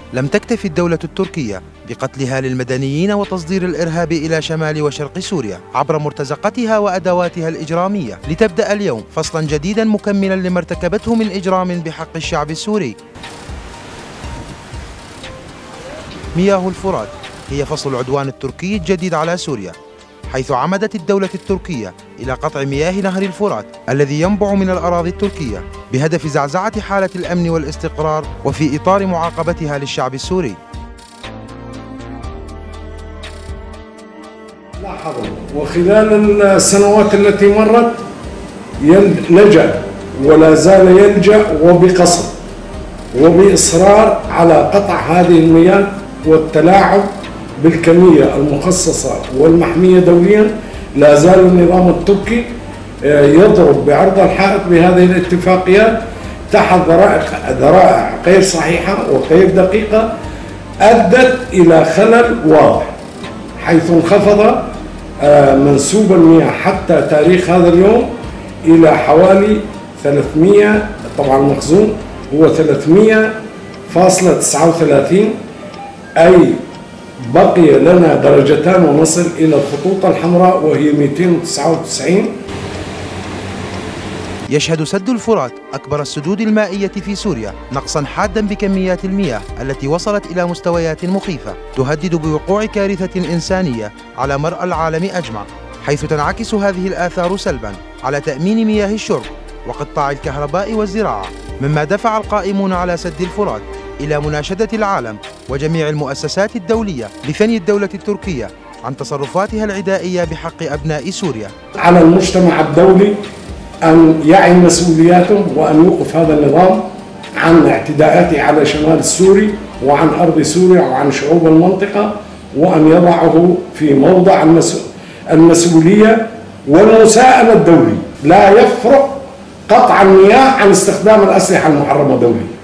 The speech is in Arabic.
لم تكتف الدولة التركية بقتلها للمدنيين وتصدير الإرهاب إلى شمال وشرق سوريا عبر مرتزقتها وأدواتها الإجرامية، لتبدأ اليوم فصلا جديدا مكملا لما ارتكبته من إجرام بحق الشعب السوري. مياه الفرات هي فصل العدوان التركي الجديد على سوريا، حيث عمدت الدولة التركية إلى قطع مياه نهر الفرات الذي ينبع من الأراضي التركية بهدف زعزعة حالة الأمن والاستقرار وفي إطار معاقبتها للشعب السوري. لاحظوا وخلال السنوات التي مرت لجأ ولا زال يلجأ وبقصد وبإصرار على قطع هذه المياه والتلاعب بالكمية المخصصة والمحمية دوليا. لا زال النظام التركي يضرب بعرض الحائط بهذه الاتفاقيات تحت ذرائع غير صحيحة وغير دقيقة أدت إلى خلل واضح، حيث انخفض منسوب المياه حتى تاريخ هذا اليوم إلى حوالي 300، طبعا المخزون هو 300.39، أي بقي لنا درجتان ونصل إلى الخطوط الحمراء وهي 299. يشهد سد الفرات أكبر السدود المائية في سوريا نقصا حادا بكميات المياه التي وصلت إلى مستويات مخيفة تهدد بوقوع كارثة إنسانية على مرأى العالم أجمع، حيث تنعكس هذه الآثار سلبا على تأمين مياه الشرب وقطاع الكهرباء والزراعة، مما دفع القائمون على سد الفرات إلى مناشدة العالم وجميع المؤسسات الدولية لثني الدولة التركية عن تصرفاتها العدائية بحق أبناء سوريا. على المجتمع الدولي أن يعي مسؤولياته وأن يوقف هذا النظام عن اعتداءاته على شمال السوري وعن أرض سوريا وعن شعوب المنطقة، وأن يضعه في موضع المسؤولية والمساءلة الدولي. لا يفرق قطع المياه عن استخدام الأسلحة المحرمة دوليا.